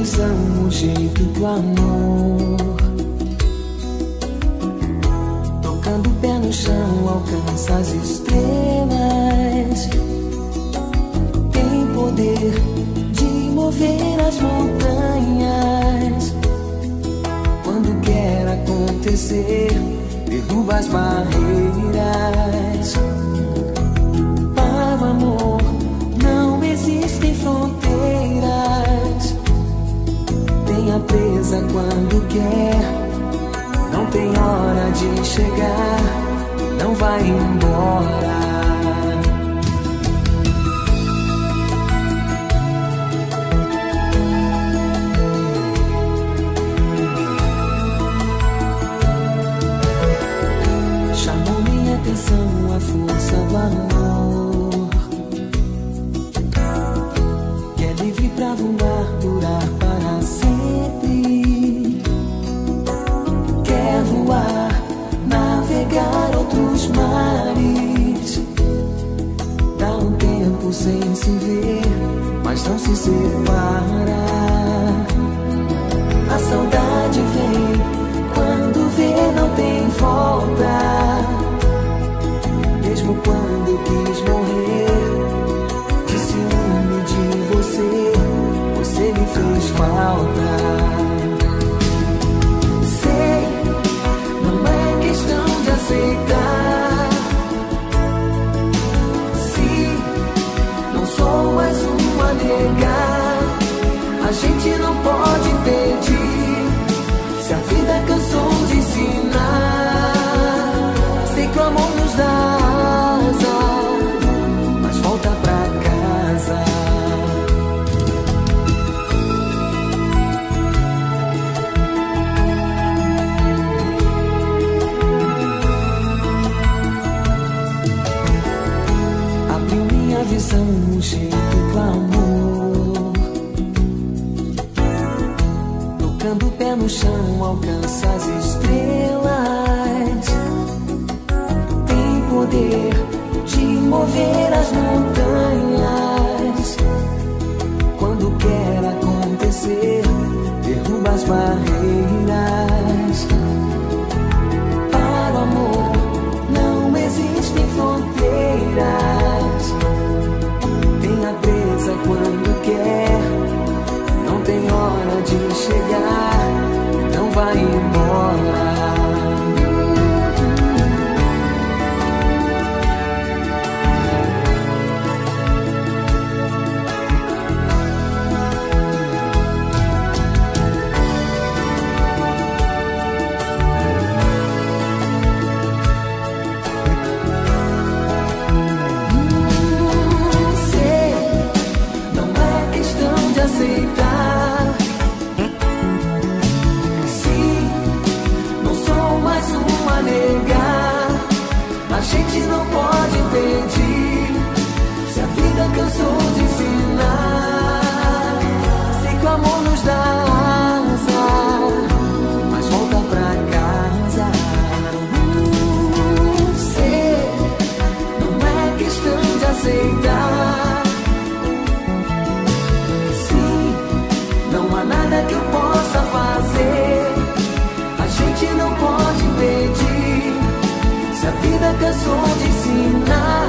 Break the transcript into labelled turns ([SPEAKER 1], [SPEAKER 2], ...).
[SPEAKER 1] visão, o jeito do amor. Tocando o pé no chão, alcança as estrelas. Tem poder de mover as montanhas. Quando quer acontecer, derruba as barreiras. Para o amor não existem fronteiras. Tenha presa quando quer. Não tem hora de chegar, não vai embora. Chamou minha atenção a força do amor, que é livre pra voar, durar para sempre. Quer voar, navegar outros mares. Dá um tempo sem se ver, mas não se separa. A saudade vem, quando vê não tem volta. Mesmo quando quis morrer, de ciúme de você, você me fez falta. Aceitar. Se não sou mais um a negar, a gente não pode impedir. Se a vida cansou de ensinar, sei que o amor nos dá asa, mas volta pra casa. Visão, o jeito do amor. Tocando o pé no chão, alcança as estrelas. Tem poder de mover as montanhas. Quando quer acontecer, derruba as barreiras. Para o amor não existem fronteiras. Tenha presa quando quer. Não tem hora de chegar, não vai embora. Aceitar. Sim, não sou mais um a negar, a gente não pode impedir. Se a vida cansou de ensinar, sei que o amor nos dá asa, mas volta pra casa. Sei, não é questão de aceitar. Nada que eu possa fazer, a gente não pode impedir. Se a vida cansou de ensinar,